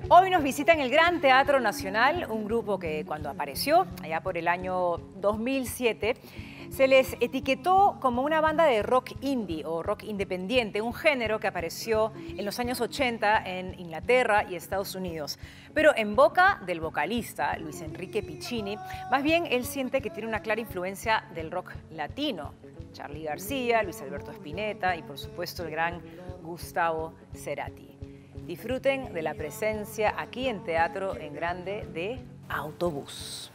Hoy nos visita en el Gran Teatro Nacional un grupo que cuando apareció, allá por el año 2007, se les etiquetó como una banda de rock indie o rock independiente, un género que apareció en los años 80 en Inglaterra y Estados Unidos. Pero en boca del vocalista, Luis Enrique Piccini, más bien él siente que tiene una clara influencia del rock latino. Charly García, Luis Alberto Spinetta y por supuesto el gran Gustavo Cerati. Disfruten de la presencia aquí en Teatro en Grande de Autobús.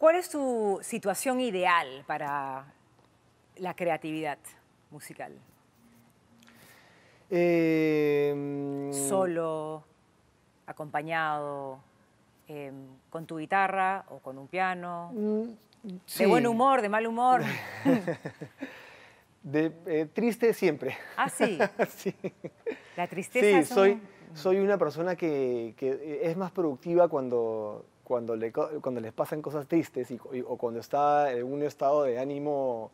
¿Cuál es tu situación ideal para la creatividad musical? ¿Solo, acompañado, con tu guitarra o con un piano? Sí. ¿De buen humor, de mal humor? Triste siempre. Ah, sí. Sí. La tristeza Sí, es soy una persona que es más productiva cuando les pasan cosas tristes o cuando está en un estado de ánimo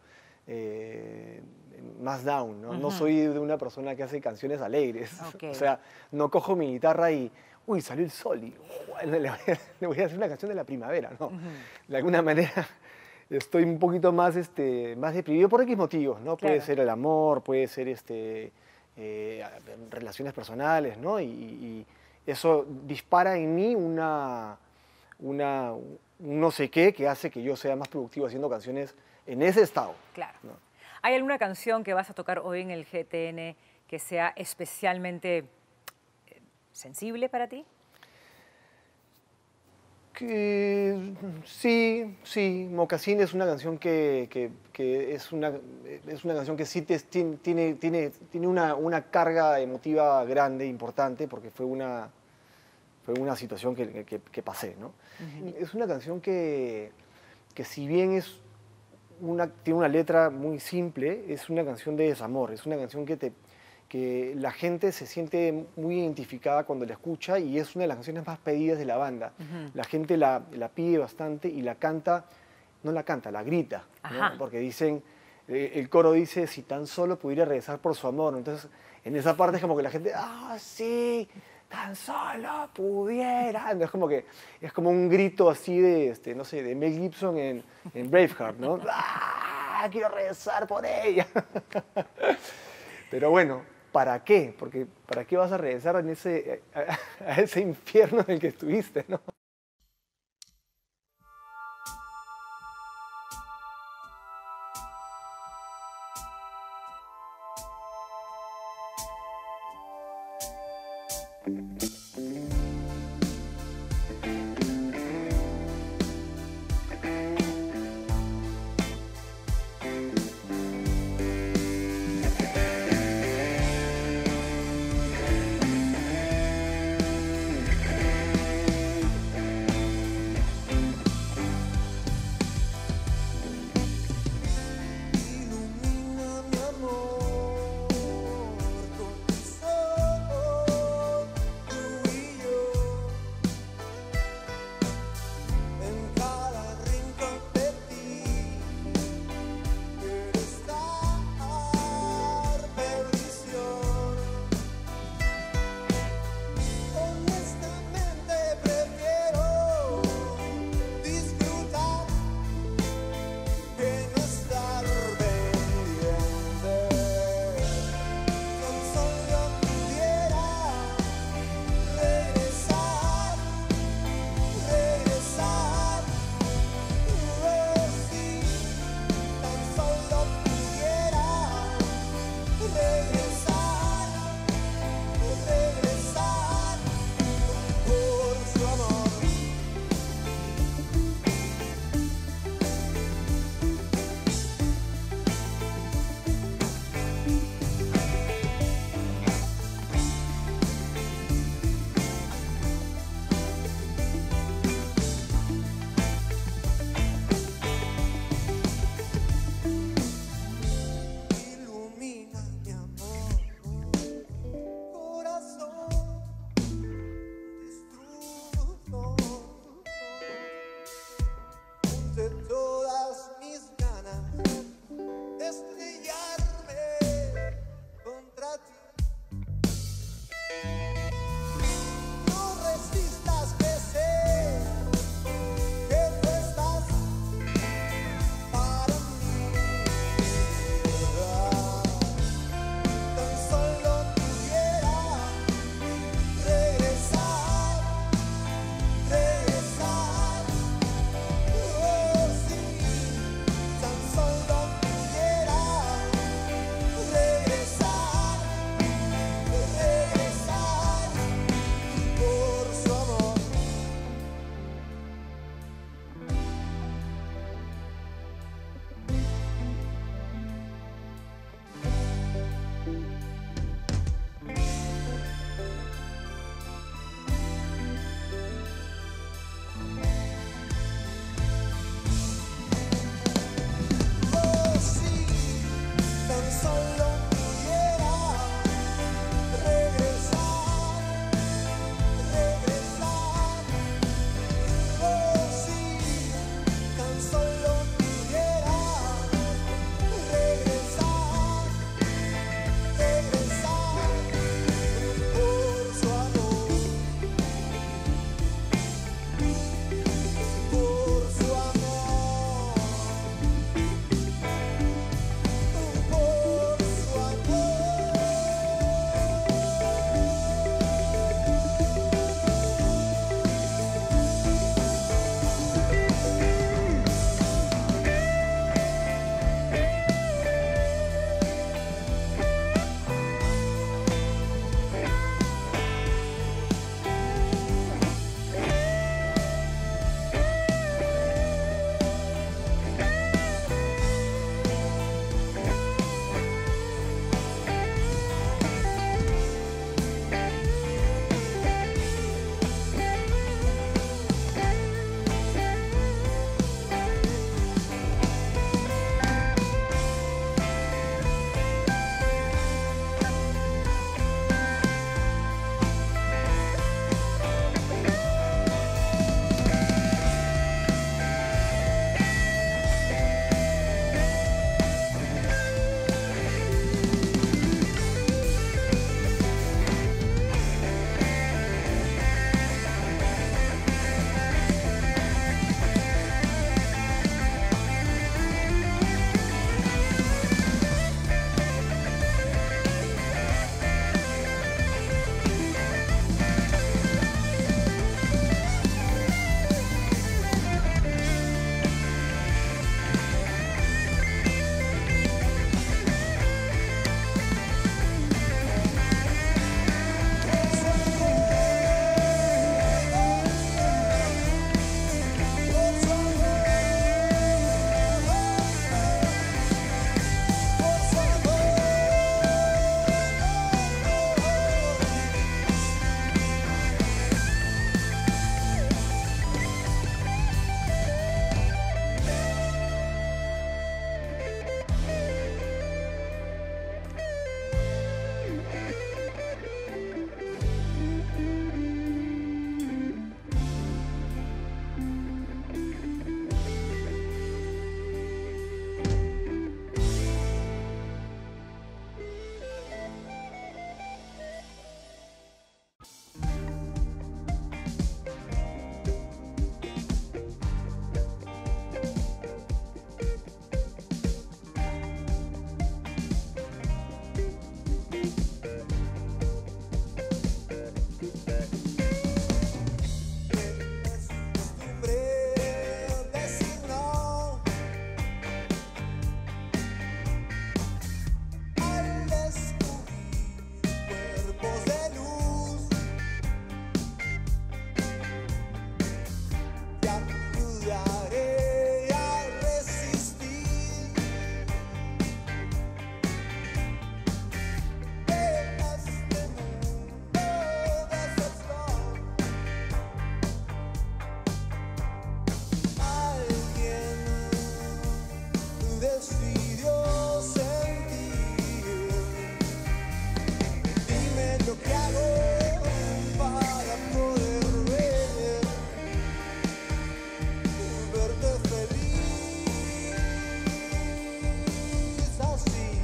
más down, ¿no? No soy de una persona que hace canciones alegres. Okay. O sea, no cojo mi guitarra y, uy, salió el sol y le voy a hacer una canción de la primavera, ¿no? De alguna manera estoy un poquito más, más deprimido por X motivos, ¿no? Claro. Puede ser el amor, puede ser relaciones personales, ¿no? Y eso dispara en mí un no sé qué que hace que yo sea más productivo haciendo canciones en ese estado. Claro. ¿No? ¿Hay alguna canción que vas a tocar hoy en el GTN que sea especialmente sensible para ti? Sí, Mocasín es una canción que es una canción que sí tiene una carga emotiva grande, importante, porque fue una situación que pasé, ¿no? Es una canción que si bien tiene una letra muy simple, es una canción de desamor, es una canción que la gente se siente muy identificada cuando la escucha y es una de las canciones más pedidas de la banda. La gente la pide bastante y la canta, no la canta, la grita, ¿no? Porque dicen, el coro dice, si tan solo pudiera regresar por su amor. Entonces, en esa parte es como que la gente, ¡ah, sí! Tan solo pudiera. Es como un grito así de, no sé, de Mel Gibson en Braveheart, ¿no? ¡Ah! Quiero regresar por ella. Pero bueno, ¿para qué? Porque ¿para qué vas a regresar a ese infierno en el que estuviste, ¿no? ayudaré a resistir en este mundo de excepción. Alguien decidió sentir. Dime lo que hago para poder verte feliz así.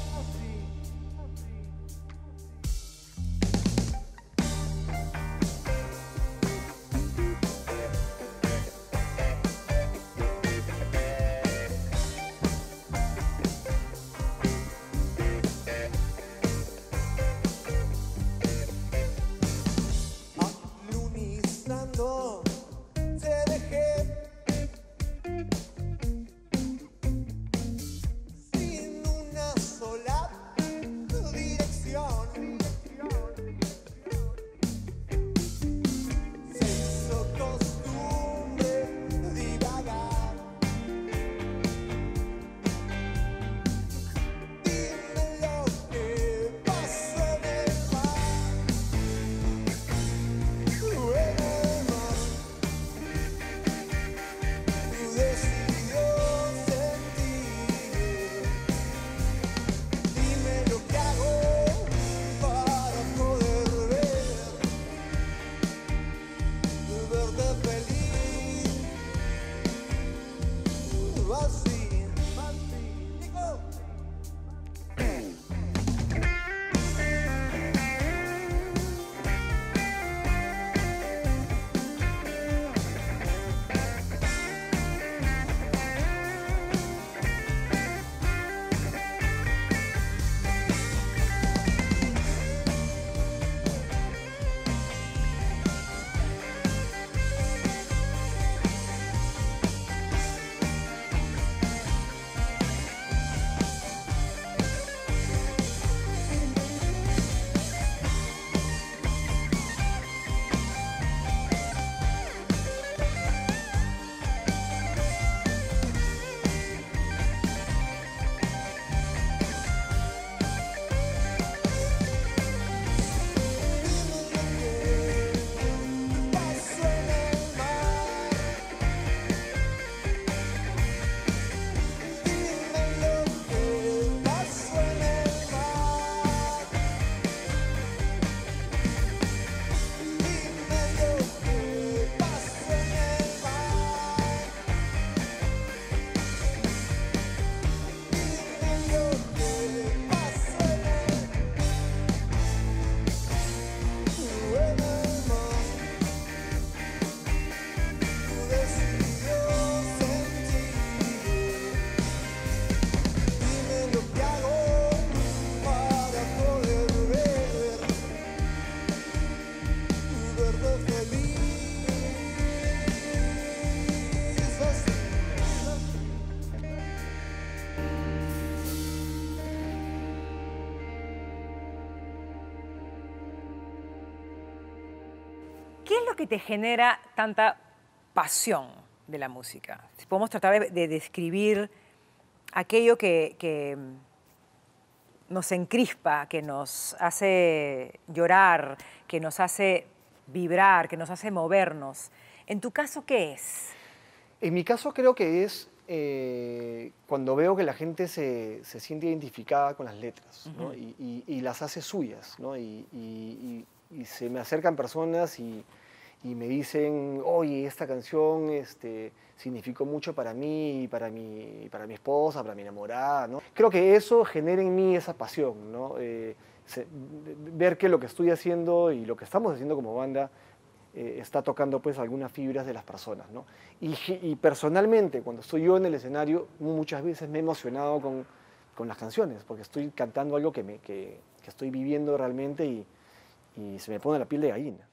Alunizando te dejé sin una sola dirección. Se hizo costumbre divagar. Dime lo que pasó en el mar. En el mar decidió sentir. Dime lo que hago para poder verte feliz así. Nico. Pasó en el mar. Dime lo que pasó en el mar. Dime lo que pasó en el mar. Dime lo que pasó en el mar. Decidió sentir. Dime lo que hago para poder verte feliz así. ¿Qué es lo que te genera tanta pasión de la música? Si podemos tratar de describir aquello que nos encrispa, que nos hace llorar, que nos hace vibrar, que nos hace movernos. En tu caso, ¿qué es? En mi caso creo que es cuando veo que la gente se siente identificada con las letras, ¿no? y las hace suyas, ¿no? y se me acercan personas y me dicen, oye, esta canción significó mucho para mí, y para mi esposa, para mi enamorada, ¿no? Creo que eso genera en mí esa pasión, ¿no? Ver que lo que estoy haciendo y lo que estamos haciendo como banda está tocando pues algunas fibras de las personas, ¿no? Y personalmente, cuando estoy yo en el escenario, muchas veces me he emocionado con las canciones, porque estoy cantando algo que estoy viviendo realmente y se me pone la piel de gallina.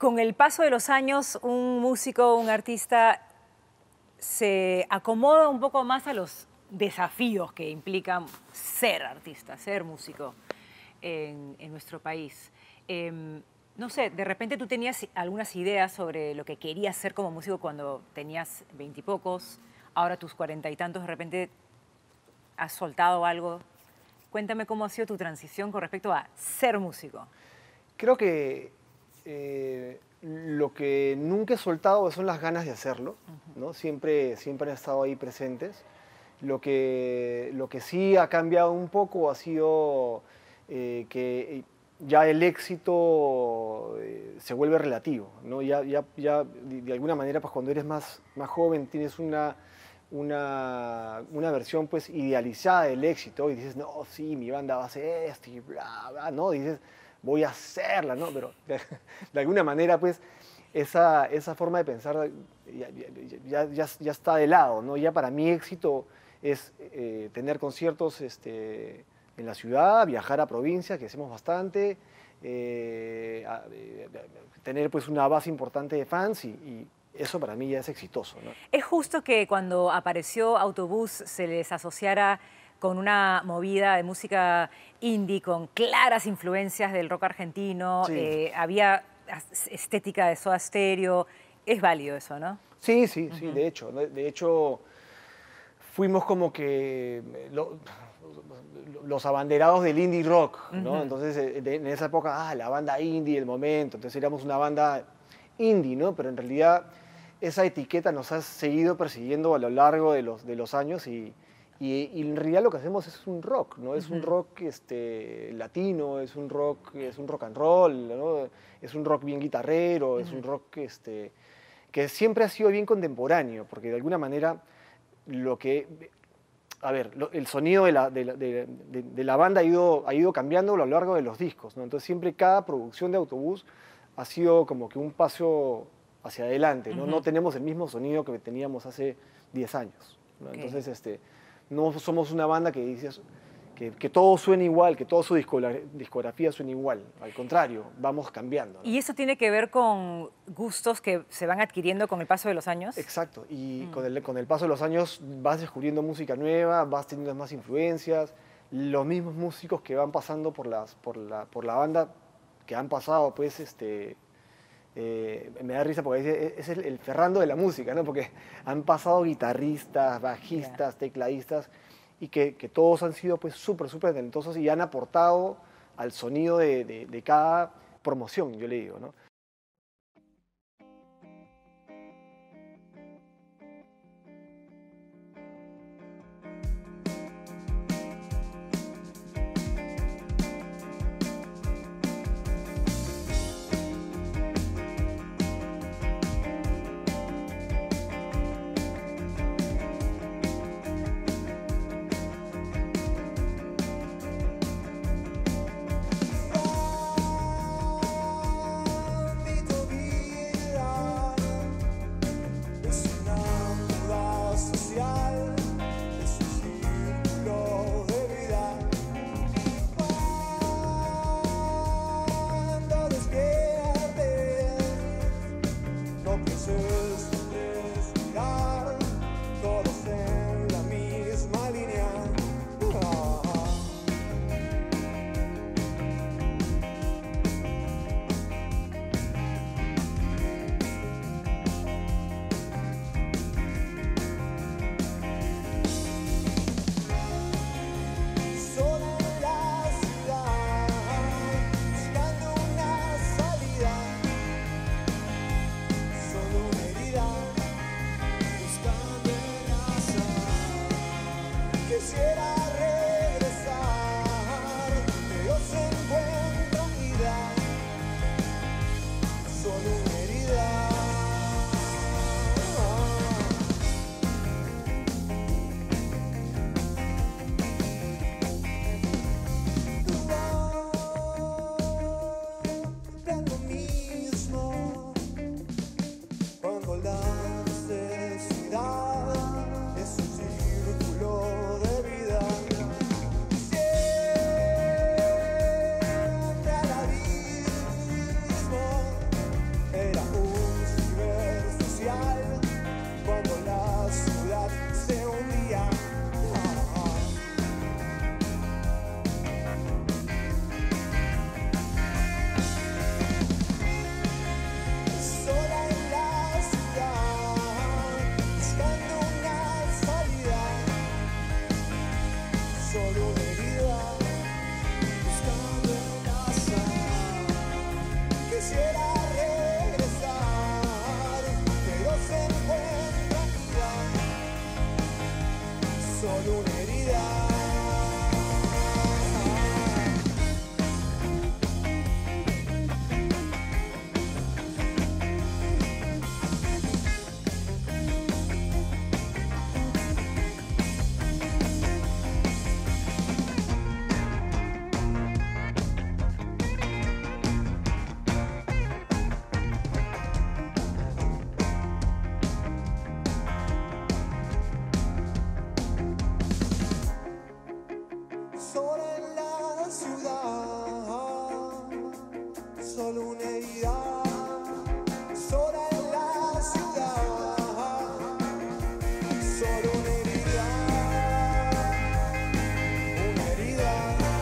Con el paso de los años, un músico, un artista se acomoda un poco más a los desafíos que implican ser artista, ser músico en nuestro país. No sé, de repente tú tenías algunas ideas sobre lo que querías ser como músico cuando tenías 20 y pocos, ahora tus 40 y tantos, de repente has soltado algo. Cuéntame cómo ha sido tu transición con respecto a ser músico. Creo que lo que nunca he soltado son las ganas de hacerlo, ¿no? Siempre han estado ahí presentes. Lo que sí ha cambiado un poco ha sido que ya el éxito se vuelve relativo, ¿no? Ya de alguna manera, pues cuando eres más joven tienes una versión pues idealizada del éxito y dices, no, sí, mi banda va a hacer esto y bla, bla, ¿no? Dices, voy a hacerla, ¿no? Pero de alguna manera, pues, esa forma de pensar ya está de lado, ¿no? Ya para mí éxito es tener conciertos en la ciudad, viajar a provincias, que hacemos bastante, tener pues una base importante de fans y eso para mí ya es exitoso, ¿no? ¿Es justo que cuando apareció Autobús se les asociara con una movida de música indie con claras influencias del rock argentino? Sí. Había estética de Soda Stereo. Es válido eso, ¿no? Sí, de hecho fuimos como que los abanderados del indie rock, ¿no? Entonces en esa época, la banda indie, el momento, entonces éramos una banda indie, ¿no? Pero en realidad esa etiqueta nos ha seguido persiguiendo a lo largo de los años y en realidad lo que hacemos es un rock, ¿no? Es un rock latino, es un rock and roll, ¿no? Es un rock bien guitarrero, es un rock que siempre ha sido bien contemporáneo, porque de alguna manera el sonido de la banda ha ido cambiando a lo largo de los discos, ¿no? Entonces siempre cada producción de Autobús ha sido como que un paso hacia adelante, ¿no? No tenemos el mismo sonido que teníamos hace 10 años, ¿no? Okay. Entonces no somos una banda que dice que todo suene igual, que toda su discografía suene igual. Al contrario, vamos cambiando, ¿no? ¿Y eso tiene que ver con gustos que se van adquiriendo con el paso de los años? Exacto, y con el paso de los años vas descubriendo música nueva, vas teniendo más influencias, los mismos músicos que van pasando por la banda, que han pasado, pues, me da risa porque es el Ferrando de la música, ¿no? Porque han pasado guitarristas, bajistas, tecladistas, y que todos han sido pues súper talentosos y han aportado al sonido de cada promoción, yo le digo, ¿no? Maldito vida, es una muda social, es un círculo de vida. Cuando despiertes, no pienses respirar, todos en la misma línea. Sola en la ciudad, buscando una salida, solo una herida, buscando casa. Quisiera regresar, pero se encuentra vida, solo una herida. Da lo mismo cuando la necesidad es un círculo de vida. solo una herida, buscando el azar. Quisiera regresar, pero se encuentra activa, solo una herida. Sola en la ciudad, solo una herida. Sola en la ciudad, solo una herida. Una herida.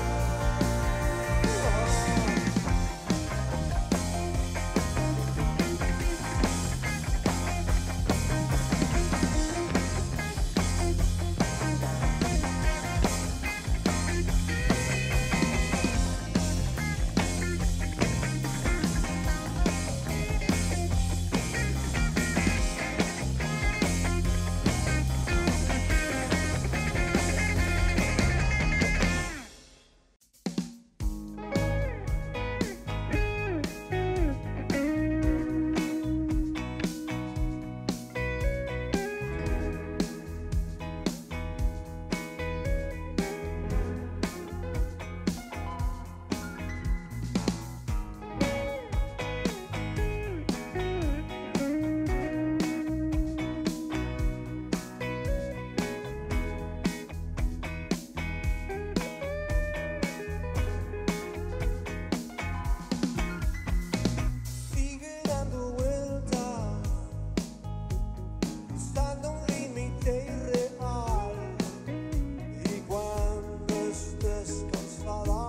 Sigue dando vueltas, cruzando un límite irreal. Y cuando estés cansada,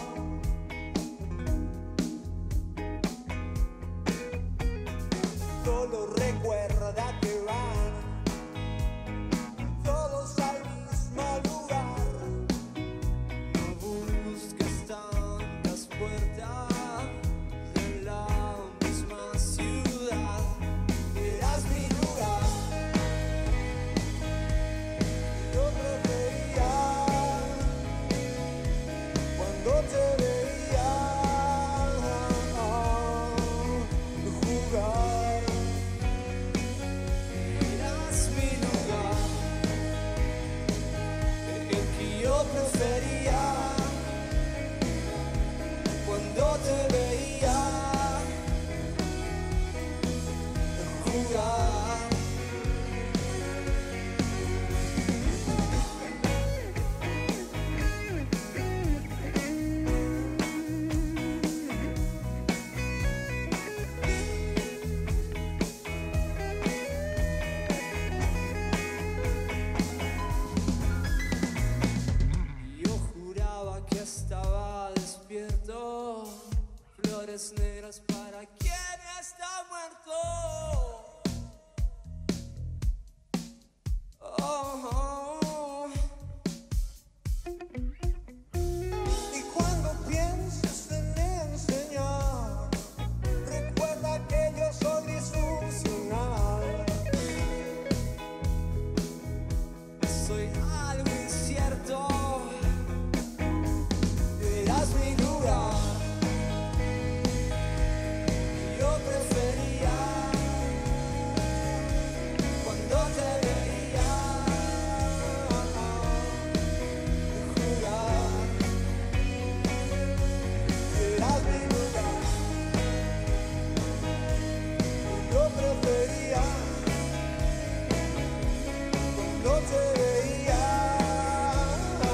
solo recuerda que van todos al mismo lugar. No busques tantas puertas en la misma ciudad. Eras mi lugar, yo prefería cuando te veía jugar. Eras mi lugar, el que yo prefería cuando te veía jugar. Yo juraba que estaba despierto, flores negras para quien está muerto. Oh. Y cuando pienses en enseñar, recuerda que yo soy disfuncional. Soy algo incierto. Eras mi lugar, yo prefería cuando te veía jugar. Eras mi lugar, yo prefería cuando te veía jugar.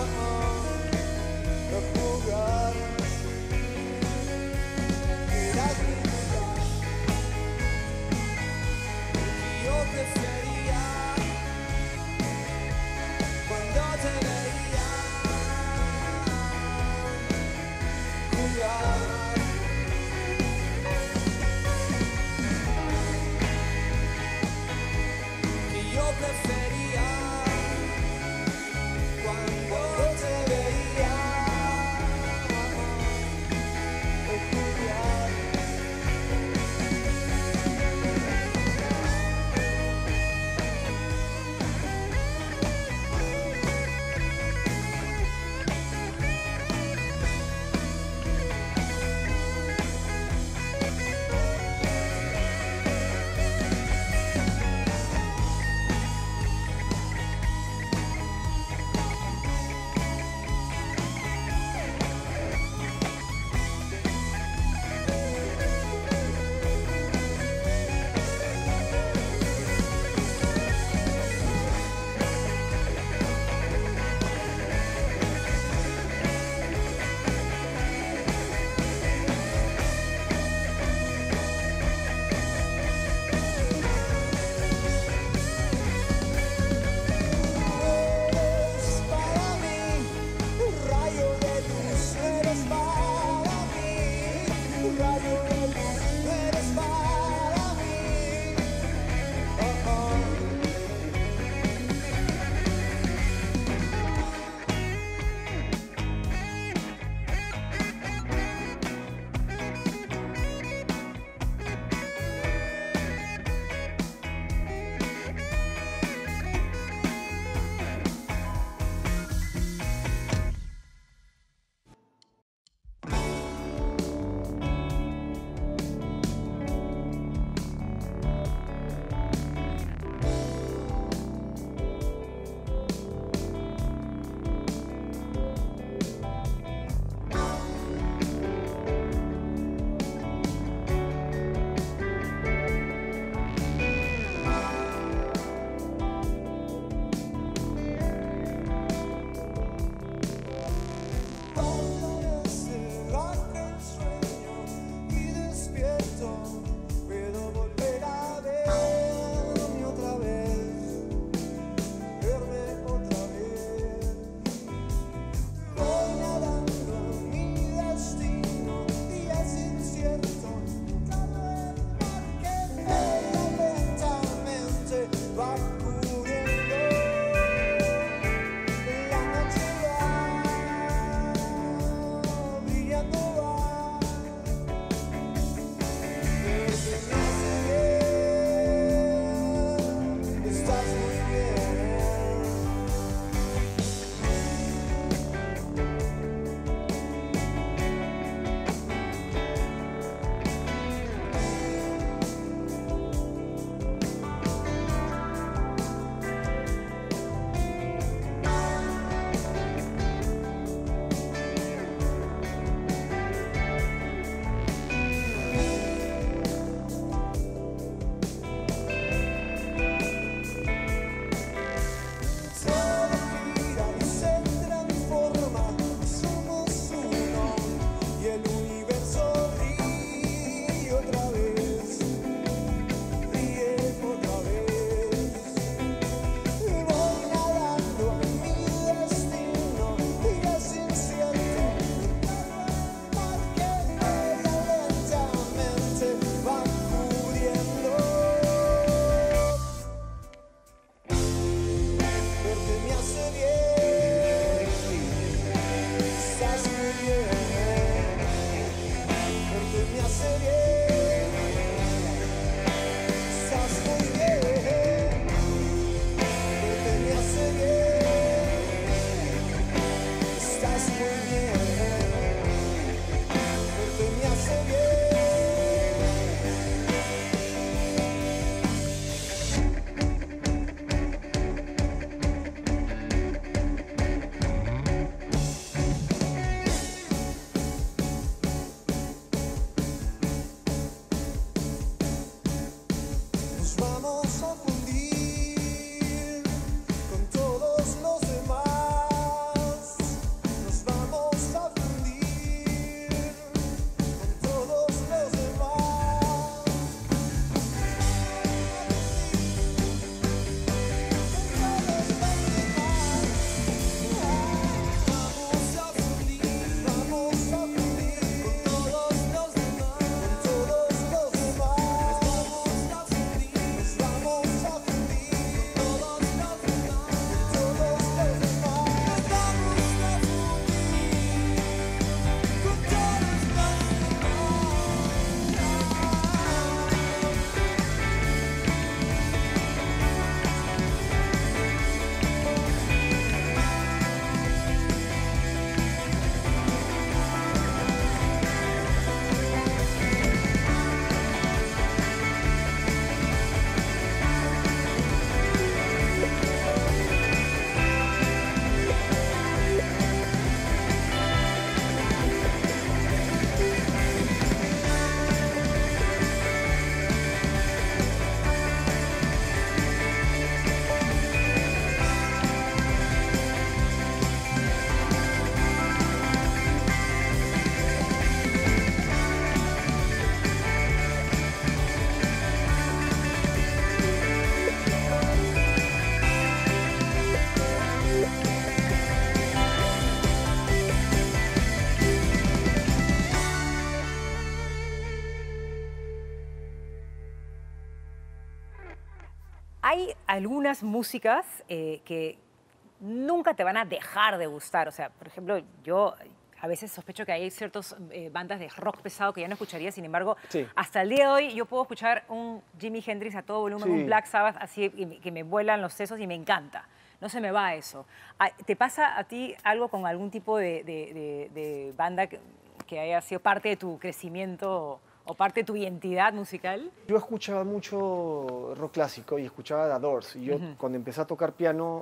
hay algunas músicas que nunca te van a dejar de gustar. O sea, por ejemplo, yo a veces sospecho que hay ciertas bandas de rock pesado que ya no escucharía. Sin embargo, Sí. hasta el día de hoy yo puedo escuchar un Jimi Hendrix a todo volumen, Sí. un Black Sabbath así que me vuelan los sesos y me encanta. No se me va eso. ¿Te pasa a ti algo con algún tipo de banda que haya sido parte de tu crecimiento o parte de tu identidad musical? Yo escuchaba mucho rock clásico y escuchaba The Doors. Y yo cuando empecé a tocar piano,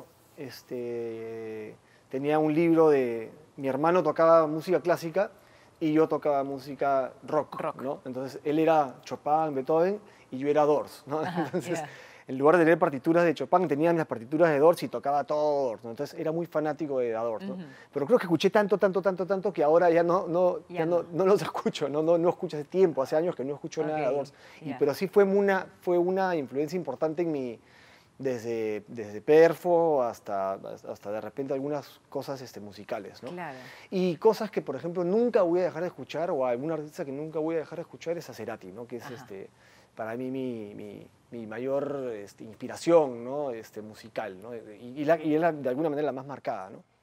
tenía un libro de... Mi hermano tocaba música clásica y yo tocaba música rock, ¿no? Entonces él era Chopin, Beethoven y yo era Doors, ¿no? Ajá, Entonces, ya. en lugar de leer partituras de Chopin, tenía las partituras de Doors y tocaba todo Doors, ¿no? Entonces era muy fanático de The Doors, ¿no? Pero creo que escuché tanto que ahora ya no los escucho, no escucho hace tiempo, hace años que no escucho nada de Ok, Doors. ya. Pero sí fue una influencia importante en mi... Desde Perfo hasta de repente algunas cosas musicales, ¿no? Claro. Y cosas que, por ejemplo, nunca voy a dejar de escuchar, o algún artista que nunca voy a dejar de escuchar es a Cerati, ¿no? Que es para mí mi mayor inspiración, ¿no? Musical, ¿no? Y es de alguna manera la más marcada, ¿no?